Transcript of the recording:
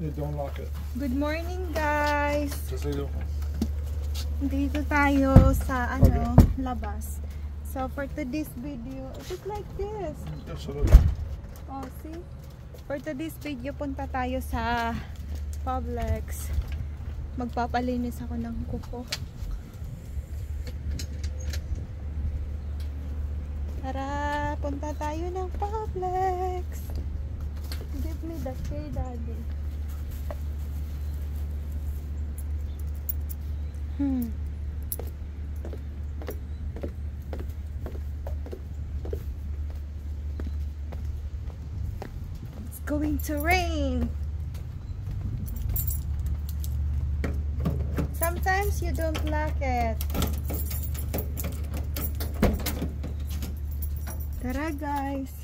Don't lock it. Good morning, guys. Just leave it. Dito tayo sa labas. So for today's video, it is like this. Oh, see? For today's video, punta tayo sa Publix. Magpapalinis ako ng kuko. Tara, punta tayo ng Publix. Give me the key, Daddy. It's going to rain. Sometimes you don't like it. Tara, guys.